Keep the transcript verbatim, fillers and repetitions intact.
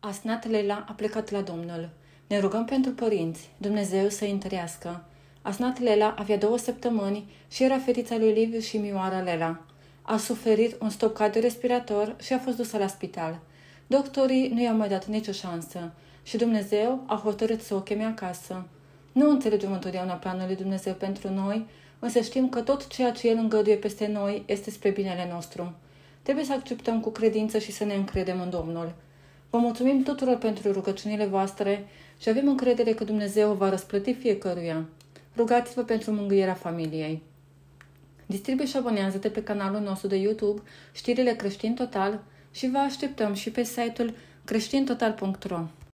Asnat Lela a plecat la Domnul. Ne rugăm pentru părinți, Dumnezeu să-i întărească. Asnat Lela avea două săptămâni și era fetița lui Liviu și Mioara Lela. A suferit un stop cardiorespirator și a fost dusă la spital. Doctorii nu i-au mai dat nicio șansă și Dumnezeu a hotărât să o cheme acasă. Nu înțelegem întotdeauna planul lui Dumnezeu pentru noi, însă știm că tot ceea ce El îngăduie peste noi este spre binele nostru. Trebuie să acceptăm cu credință și să ne încredem în Domnul. Vă mulțumim tuturor pentru rugăciunile voastre și avem încredere că Dumnezeu va răsplăti fiecăruia. Rugați-vă pentru mângâierea familiei. Distribuie și abonează-te pe canalul nostru de YouTube Știrile Creștin Total și vă așteptăm și pe site-ul creștin total punct ro.